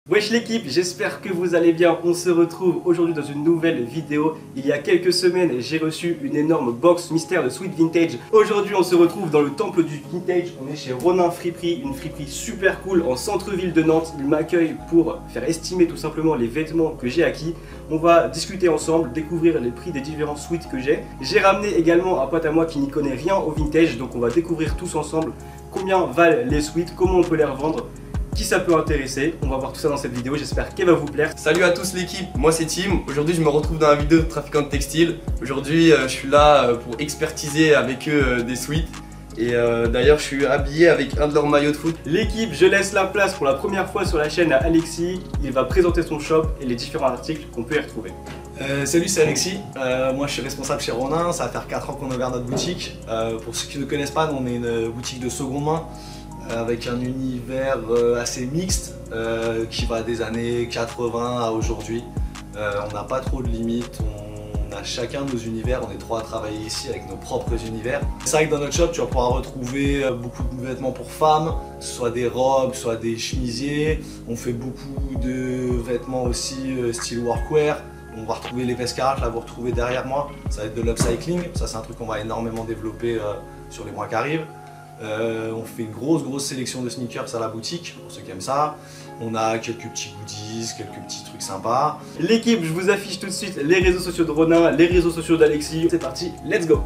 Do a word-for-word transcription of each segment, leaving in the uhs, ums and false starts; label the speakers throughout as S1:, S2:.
S1: Wesh l'équipe, j'espère que vous allez bien. On se retrouve aujourd'hui dans une nouvelle vidéo. Il y a quelques semaines, j'ai reçu une énorme box mystère de Sweet Vintage. Aujourd'hui, on se retrouve dans le temple du vintage. On est chez Ronin Friperie, une friperie super cool en centre-ville de Nantes. Il m'accueille pour faire estimer tout simplement les vêtements que j'ai acquis. On va discuter ensemble, découvrir les prix des différents sweats que j'ai. J'ai ramené également un pote à moi qui n'y connaît rien au vintage, donc on va découvrir tous ensemble combien valent les sweats, comment on peut les revendre, qui ça peut intéresser. On va voir tout ça dans cette vidéo, j'espère qu'elle va vous plaire.
S2: Salut à tous l'équipe, moi c'est Tim. Aujourd'hui je me retrouve dans la vidéo de trafiquant de textile. Aujourd'hui euh, je suis là euh, pour expertiser avec eux euh, des sweats. Et euh, d'ailleurs je suis habillé avec un de leurs maillots de foot.
S1: L'équipe, je laisse la place pour la première fois sur la chaîne à Alexis. Il va présenter son shop et les différents articles qu'on peut y retrouver.
S3: Euh, salut, c'est Alexis. Euh, moi je suis responsable chez Ronin. Ça va faire quatre ans qu'on a ouvert notre boutique. Euh, pour ceux qui ne connaissent pas, nous, on est une boutique de seconde main avec un univers assez mixte euh, qui va des années quatre-vingts à aujourd'hui. Euh, on n'a pas trop de limites, on a chacun nos univers, on est trois à travailler ici avec nos propres univers. C'est vrai que dans notre shop tu vas pouvoir retrouver beaucoup de vêtements pour femmes, soit des robes, soit des chemisiers. On fait beaucoup de vêtements aussi style workwear. On va retrouver les vestes carac, là vous retrouvez derrière moi, ça va être de l'upcycling, ça c'est un truc qu'on va énormément développer euh, sur les mois qui arrivent. Euh, on fait une grosse grosse sélection de sneakers à la boutique, pour ceux qui aiment ça. On a quelques petits goodies, quelques petits trucs sympas.
S1: L'équipe, je vous affiche tout de suite les réseaux sociaux de Ronin, les réseaux sociaux d'Alexis. C'est parti, let's go!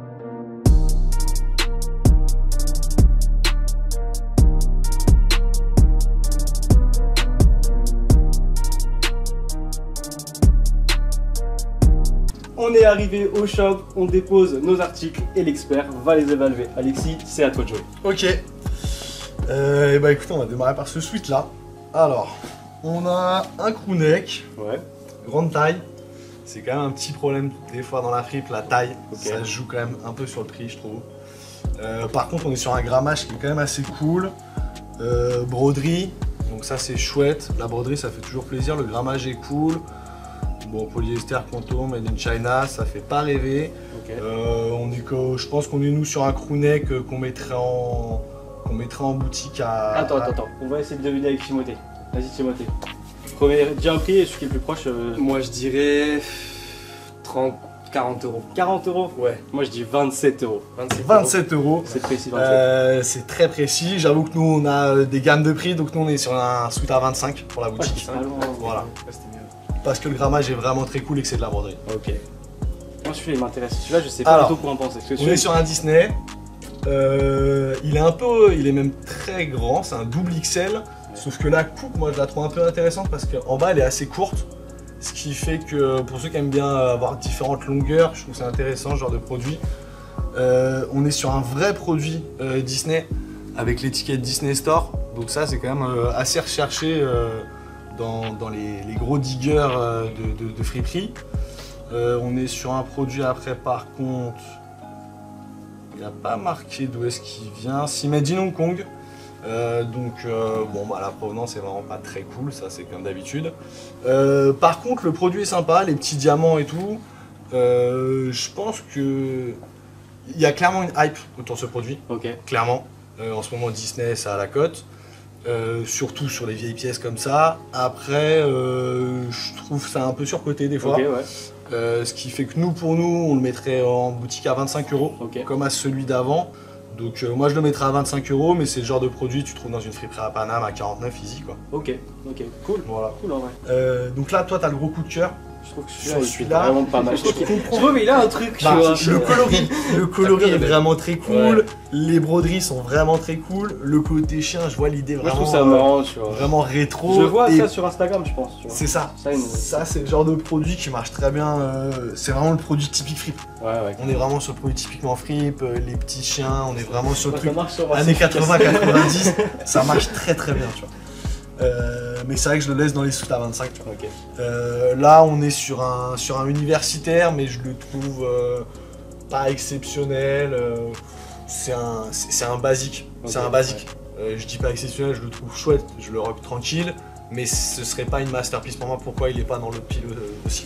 S1: On est arrivé au shop, on dépose nos articles et l'expert va les évaluer. Alexis, c'est à toi de jouer.
S3: Ok. Euh, et bah écoutez, on va démarrer par ce sweat là. Alors, on a un crewneck,
S1: Ouais.
S3: grande taille. C'est quand même un petit problème des fois dans la fripe, la taille.
S1: Okay.
S3: Ça joue quand même un peu sur le prix, je trouve. Euh, par contre, on est sur un grammage qui est quand même assez cool. Euh, broderie, donc ça c'est chouette. La broderie, ça fait toujours plaisir. Le grammage est cool. Bon, polyester, Contour, made in China, ça fait pas rêver.
S1: Okay.
S3: Euh, on est que, je pense qu'on est nous sur un crewneck qu'on mettrait en, qu'on mettrait en boutique à.
S1: Attends,
S3: à...
S1: attends, attends. On va essayer de deviner avec Timothée. Vas-y, Timothée. Premier, dis un prix et celui qui est le plus proche. Euh...
S2: Moi je dirais trente, quarante euros.
S1: quarante euros.
S2: Ouais.
S1: Moi je dis vingt-sept euros.
S3: vingt-sept euros.
S1: C'est précis, vingt-sept.
S3: Euh, c'est très précis. J'avoue que nous on a des gammes de prix, donc nous on est sur un sweat à vingt-cinq pour la boutique.
S1: Ah, loin,
S3: voilà.
S1: Ouais, c'était mieux.
S3: Parce que le grammage est vraiment très cool et que c'est de la broderie.
S1: Ok. Moi celui-là il m'intéresse. Celui-là je sais pas
S3: Alors,
S1: du tout quoi en penser. Parce que
S3: on
S1: celui...
S3: est sur un Disney. Euh, il est un peu, il est même très grand. C'est un double X L. Ouais. Sauf que la coupe, moi je la trouve un peu intéressante parce qu'en bas elle est assez courte. Ce qui fait que pour ceux qui aiment bien avoir différentes longueurs, je trouve c'est intéressant ce genre de produit. Euh, on est sur un vrai produit euh, Disney avec l'étiquette Disney Store. Donc ça c'est quand même euh, assez recherché euh, dans, dans les, les gros diggers euh, de, de, de friperie. Euh, on est sur un produit après par contre, il n'y a pas marqué d'où est-ce qu'il vient. Si made in Hong Kong. Euh, donc euh, bon bah la provenance est vraiment pas très cool, ça c'est comme d'habitude. Euh, par contre le produit est sympa, les petits diamants et tout. Euh, je pense que il y a clairement une hype autour de ce produit.
S1: Ok.
S3: Clairement. Euh, en ce moment Disney ça a la cote. Euh, surtout sur les vieilles pièces comme ça. Après euh, je trouve ça un peu surcoté des fois.
S1: Ok, ouais.
S3: Euh, ce qui fait que nous pour nous on le mettrait en boutique à vingt-cinq euros,
S1: okay.
S3: Comme à celui d'avant. Donc euh, moi je le mettrais à vingt-cinq euros, mais c'est le genre de produit que tu trouves dans une friperie à Paname à quarante-neuf easy quoi.
S1: Ok, ok, cool.
S3: Voilà.
S1: Cool en vrai.
S3: Euh, donc là toi t'as le gros coup de cœur.
S1: Je trouve que
S3: Sur
S1: celui-là
S3: celui-là,
S1: est vraiment pas mal. Je trouve qu'il a un truc.
S3: Bah,
S1: tu vois.
S3: le coloris, le coloris est vraiment très cool.
S1: Ouais.
S3: Les broderies sont vraiment très cool. Le côté chien, je vois l'idée vraiment.
S1: Moi je trouve ça marrant, tu vois.
S3: Vraiment rétro.
S1: Je vois
S3: et
S1: ça sur Instagram, je pense.
S3: C'est ça.
S1: Ça, une...
S3: ça c'est le genre de produit qui marche très bien. Euh, c'est vraiment le produit typique fripe.
S1: Ouais, ouais.
S3: On est vraiment sur le produit typiquement fripe. Euh, les petits chiens, on est vraiment sur le
S1: ouais,
S3: truc
S1: sur
S3: années quatre-vingts quatre-vingt-dix. Ça marche très très bien, tu vois. Euh, mais c'est vrai que je le laisse dans les sous à vingt-cinq, tu vois.
S1: Okay.
S3: Euh, là on est sur un, sur un universitaire, mais je le trouve euh, pas exceptionnel. Euh, c'est un, c'est un basique. Okay, c'est un basique. Ouais. Euh, je dis pas exceptionnel, je le trouve chouette, je le rock tranquille, mais ce serait pas une masterpiece pour moi. Pourquoi il est pas dans le pile aussi quoi.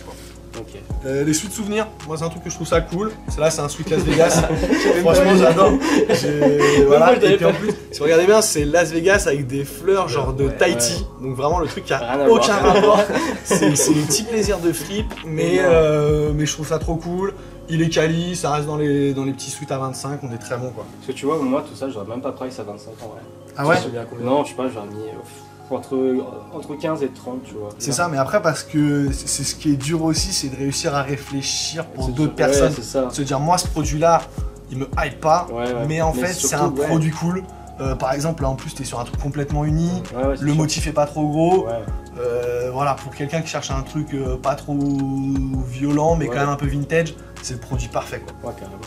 S1: Ok.
S3: Euh, les suites souvenirs, moi c'est un truc que je trouve ça cool. Là c'est un suite Las Vegas. Franchement j'adore. J'ai- Voilà.
S1: moi, je l'avais
S3: Et puis en
S1: pas.
S3: plus, si vous regardez bien, c'est Las Vegas avec des fleurs genre de
S1: Ouais,
S3: Tahiti. Donc vraiment le truc qui a
S1: Rien à
S3: aucun
S1: voir.
S3: rapport. C'est c'est les petits plaisirs de flip, mais,
S1: Non.
S3: euh, mais je trouve ça trop cool. Il est quali, ça reste dans les, dans les petits suites à vingt-cinq, on est très bon quoi.
S1: Parce que tu vois, moi tout ça, j'aurais même pas price à vingt-cinq ans. Ouais.
S3: Ah ouais?
S1: Je sais bien combien. Non, je sais pas, j'aurais mis euh, entre, entre quinze et trente, tu vois.
S3: C'est ça, mais après parce que c'est c'est ce qui est dur aussi, c'est de réussir à réfléchir pour
S1: C'est-
S3: d'autres
S1: ouais,
S3: personnes.
S1: c'est ça.
S3: Se dire moi ce produit là, il me hype pas,
S1: Ouais, ouais.
S3: mais en
S1: Mais
S3: fait c'est
S1: surtout,
S3: un
S1: ouais.
S3: produit cool. Euh, par exemple là en plus t'es sur un truc complètement uni,
S1: Ouais, ouais, c'est
S3: le
S1: sûr.
S3: motif est pas trop gros.
S1: Ouais.
S3: Euh, voilà, pour quelqu'un qui cherche un truc euh, pas trop violent mais
S1: Ouais.
S3: quand même un peu vintage, c'est le produit parfait quoi.
S1: Ouais, carrément.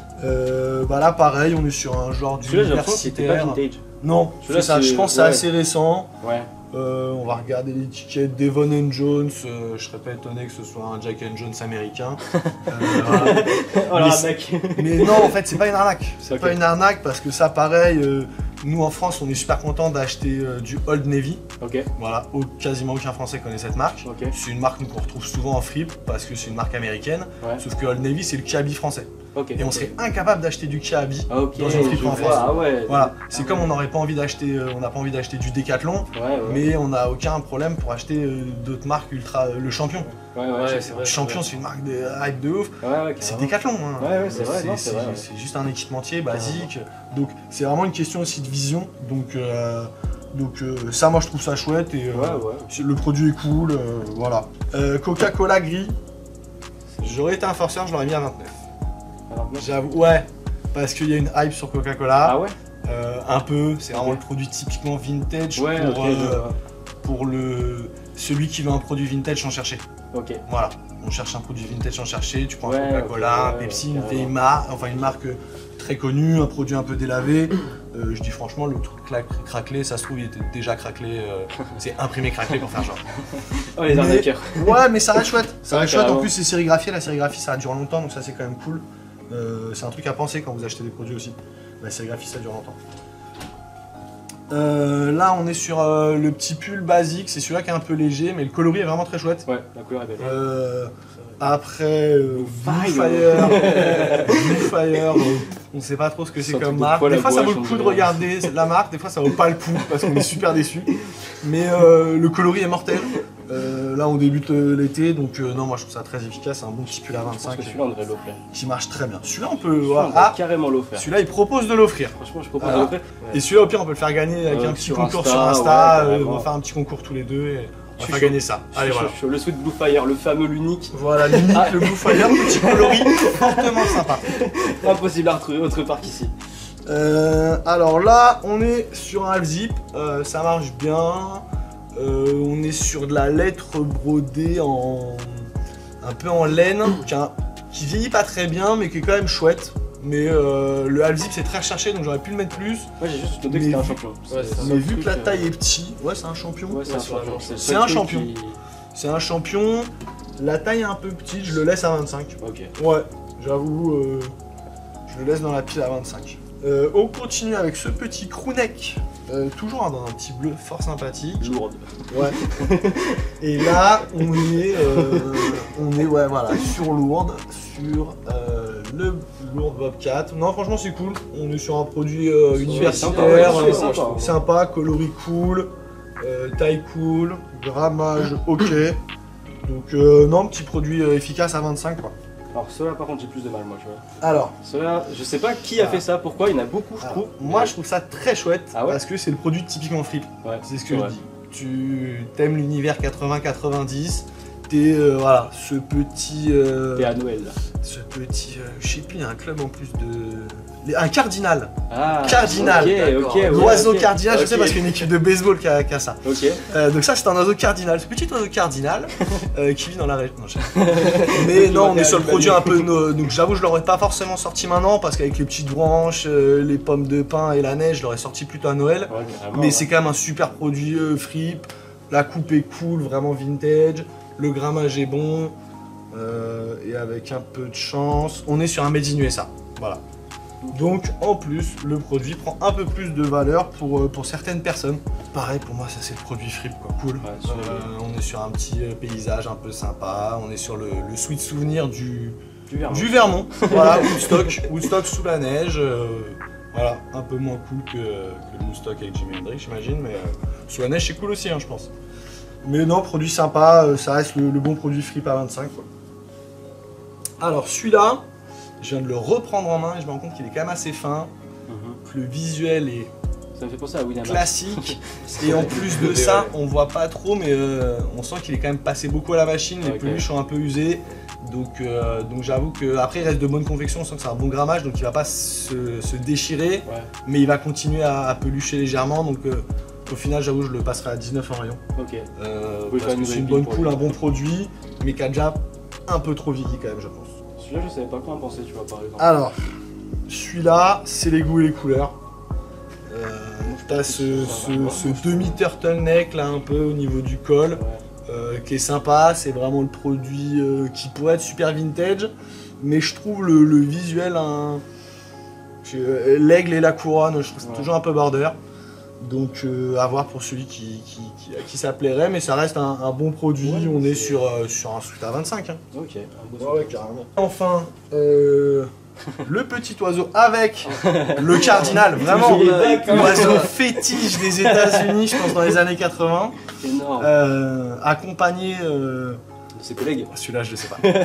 S3: Euh, bah là pareil, on est sur un genre
S1: Celui-là, j'ai l'impression que c'était pas
S3: d'universitaire.
S1: vintage.
S3: Non,
S1: Celui-là,
S3: c'est ça,
S1: c'est-
S3: je pense que c'est
S1: ouais.
S3: assez récent.
S1: Ouais.
S3: Euh, on va regarder l'étiquette Devon and Jones, euh, je serais pas étonné que ce soit un Jack and Jones américain. Euh, voilà.
S1: Oh la
S3: Mais
S1: arnaque.
S3: Mais non, en fait, c'est pas une arnaque. C'est
S1: Ok.
S3: pas une arnaque parce que ça, pareil, euh, nous en France, on est super content d'acheter euh, du Old Navy.
S1: Ok,
S3: Voilà, au- quasiment aucun Français connaît cette marque.
S1: ok.
S3: C'est une marque nous, qu'on retrouve souvent en fripe parce que c'est une marque américaine.
S1: Ouais.
S3: Sauf que Old Navy, c'est le Kiabi français.
S1: Ok.
S3: Et on serait incapable d'acheter du Kiabi.
S1: Ah, ok.
S3: dans une fripe
S1: je
S3: en
S1: vois.
S3: France.
S1: Ah ouais.
S3: Voilà, c'est
S1: Ah
S3: comme
S1: ouais.
S3: on n'aurait pas envie d'acheter, euh, on n'a pas envie d'acheter du Décathlon,
S1: Ouais, ouais.
S3: mais on n'a aucun problème pour acheter euh, d'autres marques ultra. euh, le Champion.
S1: Ouais, ouais,
S4: Ouais,
S1: c'est
S4: c'est
S1: vrai.
S3: Le Champion, c'est une marque de hype de ouf.
S1: Ouais, ouais,
S3: C'est
S1: carrément.
S3: Décathlon. Hein.
S1: Ouais, ouais, c'est vrai, non, c'est vrai, ouais.
S3: c'est juste un équipementier basique. Donc c'est vraiment une question aussi de vision. Donc, euh, donc euh, ça, moi je trouve ça chouette et euh,
S1: Ouais, ouais.
S3: c'est- le produit est cool. euh, voilà. Euh, Coca-Cola gris. J'aurais été un forceur, je l'aurais mis à vingt-neuf.
S1: Alors, moi-
S3: J'avoue, ouais, parce qu'il y a une hype sur Coca-Cola.
S1: Ah ouais.
S3: Euh, un peu, c'est vraiment
S1: Ok.
S3: le produit typiquement vintage
S1: Ouais,
S3: pour,
S1: ok,
S3: euh,
S1: je vois.
S3: pour le celui qui veut un produit vintage sans chercher.
S1: Ok.
S3: Voilà, on cherche un produit vintage sans chercher, tu prends
S1: Ouais,
S3: un Coca-Cola,
S1: ok,
S3: un
S1: ouais,
S3: Pepsi,
S1: ouais,
S3: une
S1: carrément.
S3: vieille marque, enfin une marque très connue, un produit un peu délavé. Euh, je dis franchement, le truc cla- craquelé, ça se trouve, il était déjà craquelé, euh, c'est imprimé craquelé pour faire genre.
S1: Oh, les
S3: Mais-
S1: arnaqueurs.
S3: Ouais, mais ça reste chouette, ça
S1: Ouais,
S3: reste chouette, en
S1: carrément.
S3: plus c'est sérigraphié, la sérigraphie ça dure longtemps, donc ça c'est quand même cool. Euh, c'est un truc à penser quand vous achetez des produits aussi. La sérigraphie ça dure longtemps. Euh, là on est sur euh, le petit pull basique, c'est celui-là qui est un peu léger, mais le coloris est vraiment très chouette.
S1: Ouais, la couleur est belle.
S3: Euh, après, euh, Blue
S1: Fire.
S3: Fire, Blue Fire, euh, on sait pas trop ce que c'est
S1: C'est un
S3: comme
S1: truc de
S3: marque.
S1: poil
S3: Des
S1: à
S3: fois ça vaut
S1: gouache,
S3: le
S1: on
S3: coup de
S1: dirait.
S3: regarder la marque, des fois ça vaut pas le coup parce qu'on est super déçus. Mais euh, le coloris est mortel. Euh, là on débute euh, l'été, donc euh, non moi je trouve ça très efficace, c'est un bon petit pull à
S1: Je pense
S3: vingt-cinq
S1: que celui-là, on devrait l'offrir.
S3: qui marche très bien. Celui-là on peut.
S1: On
S3: Voilà.
S1: devrait
S3: Ah,
S1: carrément l'offrir.
S3: celui-là il propose de l'offrir.
S1: Franchement, je propose
S3: Voilà.
S1: de l'offrir.
S3: Et celui-là au pire on peut le faire gagner avec
S1: Euh,
S3: un petit
S1: sur
S3: concours
S1: Insta,
S3: sur
S1: ouais,
S3: Insta, euh,
S1: carrément.
S3: on va faire un petit concours tous les deux et on
S1: Je
S3: va
S1: suis
S3: faire
S1: chaud.
S3: gagner ça. Allez
S1: Je suis
S3: voilà.
S1: chaud, je suis chaud. Le sweat Blue Fire, le fameux, l'unique.
S3: Voilà, l'unique,
S1: Ah.
S3: le Blue Fire, petit coloris fortement sympa.
S1: Impossible à retrouver autre part qu'ici.
S3: Euh, alors là, on est sur un half zip, euh, ça marche bien. Euh, on est sur de la lettre brodée en un peu en laine, qui, a- qui vieillit pas très bien, mais qui est quand même chouette. Mais euh, le half zip c'est très recherché, donc j'aurais pu le mettre plus.
S1: Moi, j'ai juste noté que
S3: Mais
S1: c'était un
S3: vu-
S1: champion.
S4: Ouais,
S1: C'est
S4: c'est
S1: le
S3: Mais
S1: seul
S3: vu
S1: truc,
S3: que la
S1: euh,
S3: taille est petit, ouais, c'est un champion.
S1: Ouais, c'est
S4: Ouais,
S1: un
S4: sur la
S1: champion.
S4: manche,
S1: le
S3: c'est
S1: seul
S3: un
S1: truc
S3: champion.
S1: qui-
S3: C'est un champion. La taille est un peu petite, je le laisse à vingt-cinq.
S1: Ok.
S3: Ouais, j'avoue, euh, je le laisse dans la pile à vingt-cinq. Euh, on continue avec ce petit crewneck, euh, toujours dans un petit bleu fort sympathique.
S1: Lourde.
S3: Ouais. Et là, on est, euh, on est, ouais, voilà, sur lourde, sur euh, le lourd Bobcat. Non, franchement, c'est cool. On est sur un produit euh,
S1: C'est
S3: universitaire,
S1: sympa, ouais,
S3: euh,
S1: c'est sympa.
S3: sympa, coloris cool, euh, taille cool, grammage ok. Donc euh, non, petit produit euh, efficace à vingt-cinq quoi.
S1: Alors, ceux-là, par contre, j'ai plus de mal, moi, tu vois.
S3: Alors,
S1: Ceux-là, je sais pas qui a fait ça, pourquoi, il y en a beaucoup, je
S3: alors,
S1: trouve.
S3: moi je trouve ça très chouette
S1: Ah ouais
S3: parce que c'est le produit typiquement flip.
S1: Ouais,
S3: C'est ce que je
S1: ouais.
S3: dis. Tu t'aimes l'univers quatre-vingts quatre-vingt-dix, t'es euh, voilà, ce petit euh,
S1: Et à Noël. là.
S3: ce petit euh, je sais plus, il y a un club en plus de les- un cardinal.
S1: Ah,
S3: Cardinal,
S1: ok,
S4: d'accord.
S1: ok, ouais,
S3: L'oiseau
S1: ok.
S3: cardinal, je sais
S1: Ok.
S3: parce qu'il y a une équipe de baseball qui a, qui a ça.
S1: Ok.
S3: Euh, donc ça c'est un oiseau cardinal, ce petit oiseau cardinal euh, qui vit dans la région. Non, je- Mais non, on est sur le produit un peu no- donc j'avoue je l'aurais pas forcément sorti maintenant parce qu'avec les petites branches, euh, les pommes de pin et la neige, je l'aurais sorti plutôt à Noël.
S1: Ouais, carrément,
S3: Mais
S1: ouais.
S3: c'est quand même un super produit euh, fripe, la coupe est cool, vraiment vintage, le grammage est bon, euh, et avec un peu de chance, on est sur un Made in U S A, voilà. Donc en plus, le produit prend un peu plus de valeur pour, euh, pour certaines personnes. Pareil, pour moi, ça c'est le produit fripe, quoi, cool.
S1: Ouais, sur
S3: Euh, on est sur un petit euh, paysage un peu sympa, on est sur le, le sweet souvenir du,
S1: Du Vermont.
S3: du Vermont. Voilà, Woodstock, Woodstock sous la neige. euh, voilà, un peu moins cool que, que le Woodstock avec Jimi Hendrix, j'imagine, mais euh, sous la neige c'est cool aussi, hein, je pense. Mais non, produit sympa, euh, ça reste le, le bon produit fripe à vingt-cinq, quoi. Alors celui-là, je viens de le reprendre en main et je me rends compte qu'il est quand même assez fin,
S1: Mhm.
S3: que le visuel est
S1: Ça me fait penser à William Max.
S3: classique et en plus de ça, on voit pas trop, mais euh, on sent qu'il est quand même passé beaucoup à la machine, les
S1: Ok.
S3: peluches sont un peu usées, donc, euh, donc j'avoue qu'après il reste de bonne confection, on sent que c'est un bon grammage, donc il va pas se, se déchirer,
S1: Ouais,
S3: mais il va continuer à, à pelucher légèrement, donc euh, au final j'avoue je le passerai à dix-neuf en rayon,
S1: ok.
S3: euh,
S1: Oui,
S3: parce
S1: pas une
S3: que c'est une
S1: nouvelle
S3: bonne
S1: pile
S3: poule,
S1: pour
S3: un
S1: lui.
S3: bon produit, mais qui a déjà un peu trop vieilli quand même, je pense.
S1: Celui-là, je savais pas quoi en penser, tu vois, par exemple.
S3: Alors, celui-là, c'est les goûts et les couleurs. Euh, T'as ce, ce, ce demi-turtleneck là un peu au niveau du col,
S1: Ouais.
S3: euh, qui est sympa, c'est vraiment le produit euh, qui pourrait être super vintage, mais je trouve le, le visuel, un... je- l'aigle et la couronne, je trouve que c'est
S1: Ouais.
S3: toujours un peu border. Donc euh, à voir pour celui qui, qui, qui, à qui ça plairait, mais ça reste un, un bon produit,
S1: Ouais,
S3: on est
S1: c'est-
S3: sur, euh, sur un sweat à vingt-cinq. Hein.
S1: Ok, un beau
S3: Ouais, ouais, carrément. Enfin, euh, le petit oiseau avec le cardinal, vraiment
S1: Il est d'accord.
S3: l'oiseau fétiche des États-Unis, je pense dans les années quatre-vingts,
S1: énorme.
S3: euh, accompagné. euh,
S1: De ses collègues.
S3: Celui-là, je le sais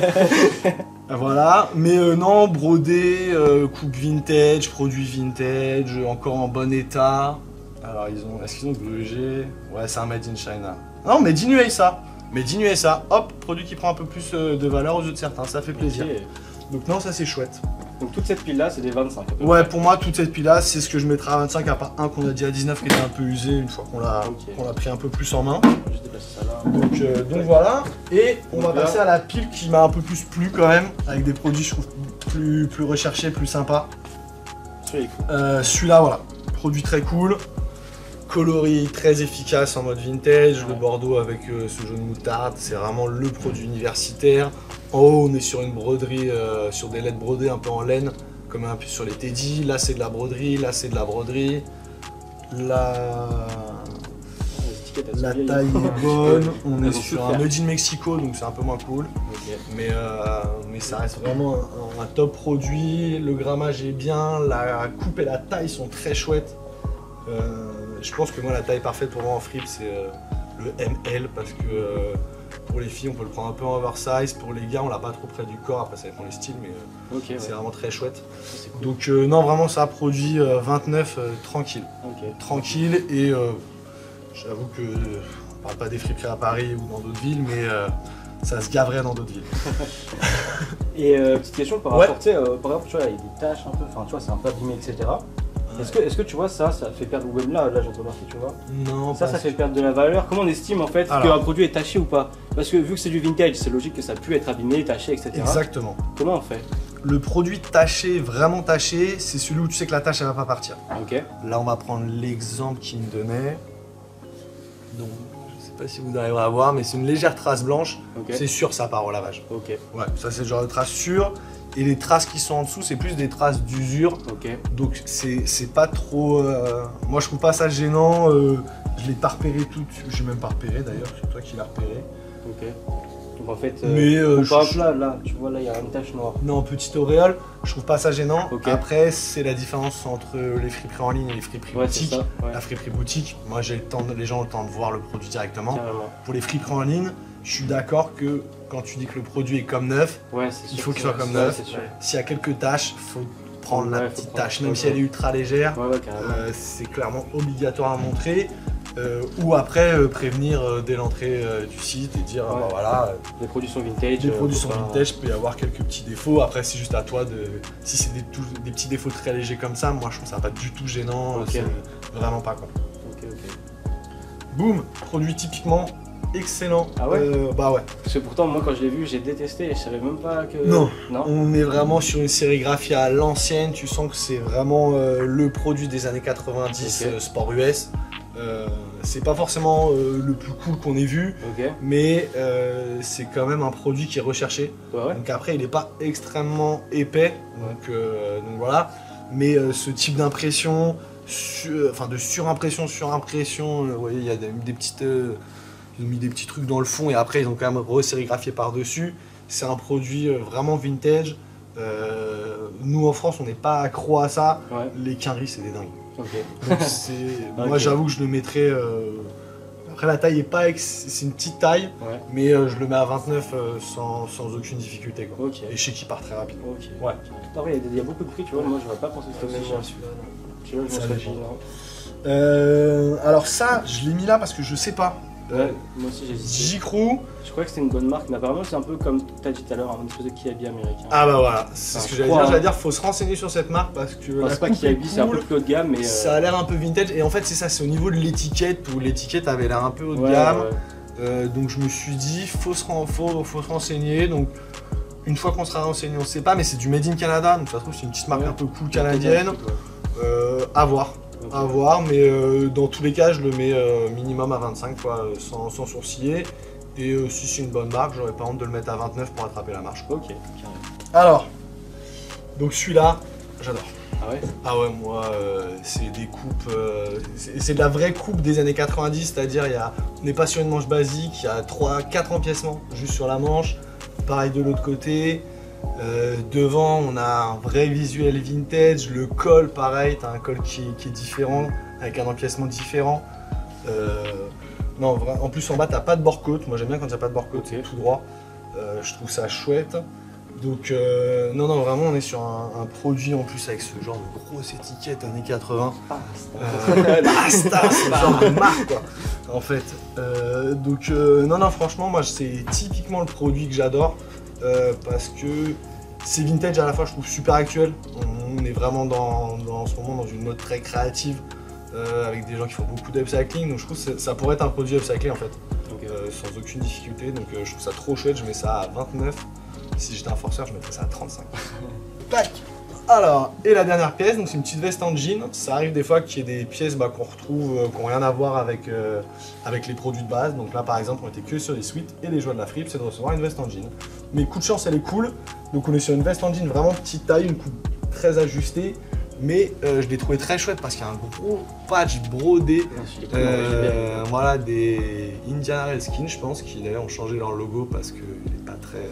S3: pas. Voilà, mais euh, non, brodé, euh, coupe vintage, produit vintage, encore en bon état. Alors, ils ont, est-ce qu'ils ont grugé? Ouais, c'est un Made in China. Non, Made in U S A. Made in U S A, hop, produit qui prend un peu plus euh, de valeur aux yeux de certains, ça fait plaisir.
S1: Ok.
S3: Donc non, ça c'est chouette.
S1: Donc toute cette pile là, c'est des vingt-cinq. à peu
S3: Ouais,
S1: près.
S3: pour moi, toute cette pile-là, c'est ce que je mettrai à vingt-cinq, à part un qu'on a dit à dix-neuf qui était un peu usé une fois qu'on l'a
S1: Ok.
S3: qu'on l'a pris un peu plus en main.
S1: Je vais juste déplacer ça là.
S3: Donc, euh, donc voilà, et on va
S1: Donc là-
S3: passer à la pile qui m'a un peu plus plu quand même, avec des produits je trouve plus, plus recherchés, plus sympas.
S1: Celui-là, il est cool.
S3: Euh, Celui-là, voilà, produit très cool, coloris très efficace en mode vintage,
S1: Ouais.
S3: le bordeaux avec euh, ce jaune moutarde, c'est vraiment le produit universitaire. En haut, on est sur une broderie, euh, sur des lettres brodées un peu en laine, comme un peu sur les Teddy. Là, c'est de la broderie, là, c'est de la broderie. Là,
S1: Les étiquettes, elles sont
S3: la
S1: vieilles.
S3: taille est bonne, on
S1: Elles
S3: est
S1: ont
S3: sur
S1: souffert.
S3: un Made in Mexico, donc c'est un peu moins cool.
S1: Ok.
S3: Mais, euh, mais ça reste vraiment un, un top produit, le grammage est bien, la coupe et la taille sont très chouettes. Euh, je pense que moi la taille parfaite pour moi en fripe c'est euh, le M L parce que euh, pour les filles on peut le prendre un peu en oversize, pour les gars on l'a pas trop près du corps, après ça dépend les styles mais euh,
S1: Ok, ouais.
S3: c'est vraiment très chouette.
S1: Ça, c'est cool.
S3: Donc euh, non vraiment ça produit euh, vingt-neuf euh, tranquille.
S1: Ok.
S3: Tranquille et euh, j'avoue que euh, on parle pas des friperies à Paris ou dans d'autres villes mais euh, ça se gaverait dans d'autres villes.
S1: Et euh, petite question par
S3: Ouais.
S1: rapport, tu sais, euh, par exemple, tu vois, il y a des taches un peu, enfin, tu vois, c'est un peu abîmé, et cetera. Est-ce que, est-ce que tu vois ça, ça fait perdre, ou même là, là, j'ai remarqué, tu vois,
S3: Non,
S1: ça,
S3: pas
S1: ça fait perdre de la valeur. Comment on estime en fait
S3: Alors.
S1: qu'un produit est taché ou pas? Parce que vu que c'est du vintage, c'est logique que ça a pu être abîmé, taché, et cetera.
S3: Exactement.
S1: Comment on fait?
S3: Le produit taché, vraiment taché, c'est celui où tu sais que la tache elle va pas partir.
S1: Ok.
S3: Là, on va prendre l'exemple qu'il me donnait. Donc, je sais pas si vous arriverez à voir, mais c'est une légère trace blanche.
S1: Ok.
S3: C'est sûr, ça part au lavage.
S1: Ok.
S3: Ouais, ça c'est le genre de trace sûre. Et les traces qui sont en dessous, c'est plus des traces d'usure.
S1: Ok.
S3: Donc, c'est c'est pas trop. euh, Moi, je trouve pas ça gênant. euh, Je l'ai pas repéré tout. J'ai même pas repéré d'ailleurs, c'est toi qui l'as repéré.
S1: Ok. Donc en fait,
S3: Mais, euh,
S1: par
S3: je-
S1: exemple, là, là, tu vois, là, il y a une tache noire.
S3: Non, petite auréole, je trouve pas ça gênant.
S1: Ok.
S3: Après, c'est la différence entre les friperies en ligne et les friperies
S1: Ouais, c'est
S3: boutiques.
S1: ça. Ouais.
S3: La friperie boutique, moi j'ai le temps, de- les gens ont le temps de voir le produit directement.
S1: Carrément.
S3: Pour les friperies en ligne, je suis d'accord que quand tu dis que le produit est comme neuf,
S1: Ouais, c'est sûr.
S3: faut qu'il
S1: que
S3: soit comme
S1: ouais,
S3: neuf.
S1: c'est sûr.
S3: s'il y a quelques taches, faut prendre la
S1: Ouais, faut
S3: petite
S1: prendre-
S3: tache, même
S1: ouais,
S3: si elle est
S1: ouais.
S3: ultra légère.
S1: Ouais, ouais, carrément.
S3: euh, c'est clairement obligatoire à montrer. Euh, ou après euh, prévenir euh, dès l'entrée euh, du site et dire ah
S1: Ouais.
S3: bah voilà, euh,
S1: Les produits sont vintage.
S3: les
S1: euh,
S3: produits
S1: faut
S3: sont
S1: pas-
S3: vintage, peut y avoir quelques petits défauts. Après, c'est juste à toi de. Si c'est des, tout- des petits défauts très légers comme ça, moi je trouve ça pas du tout gênant.
S1: Ok.
S3: C'est vraiment pas con.
S1: Ok, ok.
S3: Boum, produit typiquement excellent.
S1: Ah ouais
S3: Euh, Bah ouais.
S1: Parce que pourtant, moi, quand je l'ai vu, j'ai détesté. Je savais même pas que.
S3: Non.
S1: Non.
S3: On est vraiment sur une sérigraphie à l'ancienne. Tu sens que c'est vraiment euh, le produit des années quatre-vingt-dix
S1: Ok.
S3: euh, sport U S. Euh, c'est pas forcément euh, le plus cool qu'on ait vu,
S1: Ok.
S3: mais euh, c'est quand même un produit qui est recherché.
S1: Ouais, ouais.
S3: Donc après, il n'est pas extrêmement épais, donc, euh, donc voilà. mais euh, ce type d'impression, su, euh, enfin de surimpression, surimpression, euh, vous voyez, il y a des, des petites, euh, ils ont mis des petits trucs dans le fond et après ils ont quand même resérigraphié par-dessus. C'est un produit euh, vraiment vintage. Euh, nous en France, on n'est pas accro à ça.
S1: Ouais.
S3: Les quinries, c'est des dingues.
S1: Ok.
S3: Donc, c'est-
S1: Ok.
S3: Moi, j'avoue que je le mettrais. euh, Après, la taille est pas. ex- C'est une petite taille,
S1: Ouais.
S3: mais euh, je le mets à vingt-neuf euh, sans, sans aucune difficulté. Quoi.
S1: Ok.
S3: Et je sais qu'il part très rapide.
S1: Ok.
S3: Ouais.
S1: Ah ouais, il y a des- il y a beaucoup de prix, tu vois. Moi, j'aurais pas pensé que c'était aussi cher.
S3: celui-là.
S1: Tu vois, je
S3: Ça
S1: m'en serais
S3: dépend.
S1: dit, non.
S3: Euh, alors, ça, je l'ai mis là parce que je sais pas.
S1: Ouais, moi aussi j'ai hésité.
S3: J-Crew.
S1: Je crois que c'était une bonne marque, mais apparemment c'est un peu comme tu as dit tout à l'heure, un espèce de Kiabi américain.
S3: Ah bah voilà, c'est
S1: Enfin,
S3: ce que
S1: je
S3: j'allais
S1: crois,
S3: dire. J'allais
S1: hein.
S3: dire, faut se renseigner sur cette marque parce que.
S1: Enfin,
S3: la
S1: c'est pas
S3: coupe est
S1: Kiabi, c'est un peu
S3: cool.
S1: plus haut de gamme, mais. euh,
S3: Ça a l'air un peu vintage et en fait c'est ça, c'est au niveau de l'étiquette où l'étiquette avait l'air un peu haut de
S1: ouais,
S3: gamme.
S1: ouais.
S3: Euh, donc je me suis dit faut se, ren- faut, faut se renseigner. Donc une fois qu'on sera renseigné, on sait pas, mais c'est du Made in Canada, donc ça se trouve c'est une petite marque
S1: Ouais.
S3: un peu cool
S1: Il y a peut-être un
S3: canadienne.
S1: truc, ouais.
S3: Euh, à voir,
S1: Ok.
S3: à voir, mais euh, dans tous les cas je le mets euh, minimum à vingt-cinq quoi, euh, sans, sans sourciller. Et euh, si c'est une bonne marque, j'aurais pas honte de le mettre à vingt-neuf pour attraper la marche.
S1: Ok, carrément.
S3: Alors, donc celui-là, j'adore.
S1: Ah ouais.
S3: Ah ouais, moi, euh, c'est des coupes, euh, c'est c'est de la vraie coupe des années quatre-vingt-dix, c'est-à-dire il y a, on n'est pas sur une manche basique, il y a trois quatre empiècements juste sur la manche, pareil de l'autre côté. Euh, devant, on a un vrai visuel vintage, le col pareil, t'as un col qui, est- qui est différent, avec un empiècement différent. Euh, non, vra- en plus en bas, t'as pas de bord-côte, moi j'aime bien quand il n'y a pas de bord-côte,
S1: Ok.
S3: c'est tout droit. Euh, je trouve ça chouette. Donc, euh, non, non, vraiment, on est sur un, un produit en plus avec ce genre de grosse étiquette années quatre-vingts.
S1: Ah,
S3: Euh, Basta, c'est le genre de marque, quoi, en fait. Euh, donc, euh, non, non, franchement, moi, c'est typiquement le produit que j'adore euh, parce que c'est vintage à la fois, je trouve super actuel. On, on est vraiment dans, dans- en ce moment dans une mode très créative euh, avec des gens qui font beaucoup d'upcycling. Donc, je trouve que c'est- ça pourrait être un produit upcyclé en fait.
S1: ok.
S3: Euh, sans aucune difficulté, donc euh, je trouve ça trop chouette, je mets ça à vingt-neuf. Si j'étais un forceur, je mettrais ça à trente-cinq. Tac. Alors, et la dernière pièce, donc c'est une petite veste en jean. Ça arrive des fois qu'il y ait des pièces bah, qu'on retrouve, euh, qui n'ont rien à voir avec, euh, avec les produits de base. Donc là, par exemple, on était que sur les suites, et les joies de la fripe, c'est de recevoir une veste en jean. Mais coup de chance, elle est cool. Donc on est sur une veste en jean vraiment petite taille, une coupe très ajustée. Mais euh, je l'ai trouvé très chouette parce qu'il y a un gros patch brodé.
S1: Ensuite,
S3: Euh, voilà des Indiana Redskins, je pense, qui d'ailleurs ont changé leur logo parce qu'il n'est pas très,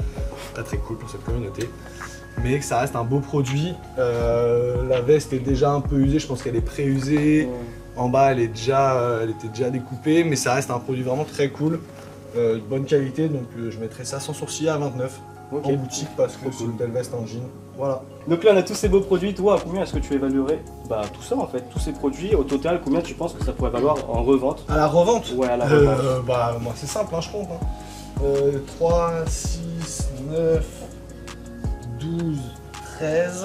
S3: pas très cool pour cette communauté. Mais que ça reste un beau produit. Euh, la veste est déjà un peu usée, je pense qu'elle est pré-usée. En bas, elle, est déjà, euh, elle était déjà découpée, mais ça reste un produit vraiment très cool, euh, de bonne qualité. Donc euh, je mettrai ça sans sourcil à vingt-neuf
S1: Ok.
S3: en boutique parce que
S1: Trop
S3: c'est
S1: cool.
S3: une belle veste en jean. Voilà.
S1: Donc là on a tous ces beaux produits, toi à combien est-ce que tu évaluerais bah tout ça en fait, tous ces produits, au total combien tu penses que ça pourrait valoir en revente?
S3: À la revente.
S1: Ouais, à la revente.
S3: Euh, bah, moi c'est simple, hein, je compte. Hein. Euh, trois, six, neuf, douze, treize.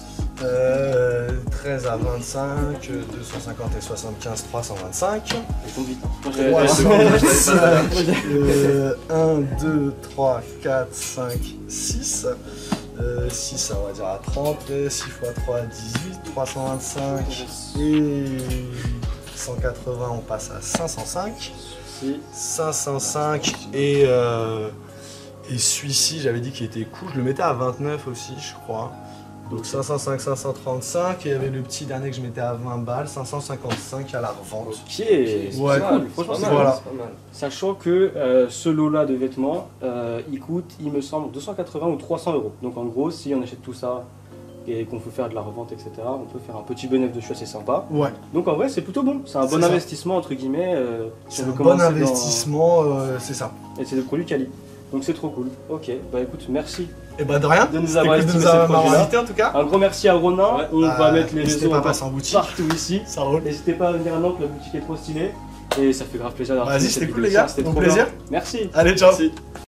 S3: Euh, treize à vingt-cinq, deux cent cinquante et soixante-quinze, trois cent vingt-cinq.
S1: Ça tombe vite. Hein. Moi,
S3: trois cent
S1: j'avais-
S3: vingt-cinq, euh, un, deux, trois, quatre, cinq, six. Euh, six, on va dire à trente. six fois trois, dix-huit. trois cent vingt-cinq et cent quatre-vingts, on passe à cinq cent cinq.
S1: Si.
S3: cinq cent cinq et, euh, et celui-ci j'avais dit qu'il était cool, je le mettais à vingt-neuf aussi je crois. Donc cinq cent cinq, cinq cent trente-cinq et il y avait le petit dernier que je mettais à vingt balles, cinq cent cinquante-cinq à la revente.
S1: Ok, c'est
S3: Ouais,
S1: pas mal.
S3: cool.
S1: Franchement,
S3: C'est
S1: c'est
S3: pas mal.
S1: voilà.
S3: Voilà.
S2: pas mal.
S1: Sachant que euh, ce lot-là de vêtements, euh, il coûte, il me semble, deux cent quatre-vingts ou trois cents euros. Donc en gros, si on achète tout ça et qu'on peut faire de la revente, et cetera, on peut faire un petit bénéfice dessus assez sympa.
S3: Ouais,
S1: Donc en vrai, c'est plutôt bon. C'est un
S3: C'est
S1: bon
S3: ça.
S1: investissement, entre guillemets. euh, si
S3: c'est
S1: on
S3: un
S1: veut
S3: bon
S1: commencer dans-
S3: investissement, euh, c'est ça.
S1: Et c'est des produits quali. Donc c'est trop cool. Ok, bah écoute, merci.
S3: Et bah de rien,
S1: De nous
S3: c'était
S1: avoir
S3: cool de
S1: estimé
S3: nous
S1: ces
S3: avoir
S1: produits-là.
S3: invité en tout cas.
S1: Un gros merci à Ronin.
S2: Ouais.
S1: On va
S3: Euh,
S1: mettre les
S3: n'hésitez
S1: réseaux
S3: pas à
S1: encore
S3: passer en boutique.
S1: partout ici.
S3: Ça roule.
S1: N'hésitez pas à venir à Nantes, la boutique est trop stylée. Et ça fait grave plaisir d'avoir
S3: Vas-y,
S1: fait
S3: c'était
S1: cette
S3: cool les
S1: vidéo.
S3: gars,
S1: C'était
S3: bon
S1: trop
S3: plaisir.
S1: bien. Merci.
S3: Allez, ciao.
S2: Merci.